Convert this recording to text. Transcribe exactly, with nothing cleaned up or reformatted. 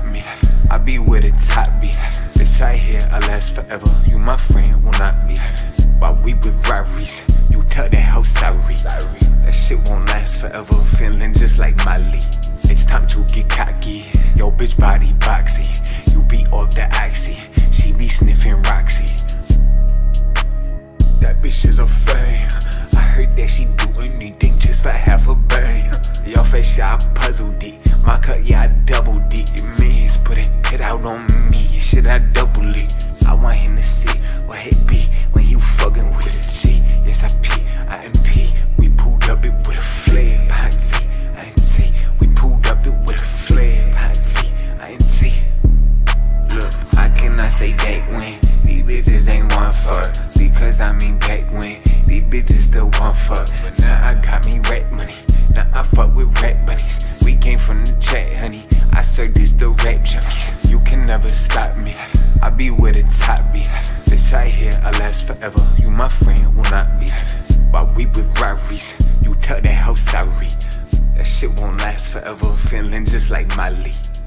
me. I be where the top be. This right here, I last forever. You my friend, will not be. While we with robberies, you tell that how sorry. That shit won't last forever, feeling just like Molly. It's time to get cocky, yo bitch body boxy. You be off the oxy, she be sniffing Roxy. That bitch is a fan. I heard that she do anything just for half a bang. Your face, yeah, I puzzled it. My cut, yeah, I doubled it. It means put it, hit out on me. Shit, I double it. I want him to see what it be when you fucking with a G. Yes, I P, I M P. We pulled up it with a flare. Behind T, I N T. We pulled up it with a flare. Behind T, I N T. Look, how can I say that when these bitches ain't one fuck? Because I mean back when these bitches still one fuck. But now I got me rap money. Now I fuck with rap buddies. We came from the chat, honey. I serve this the rap junkies. You can never stop me. I be where the top be. This right here, I last forever. You my friend, will not be. While we with robberies, you tell that how sorry. That shit won't last forever, feeling just like Molly.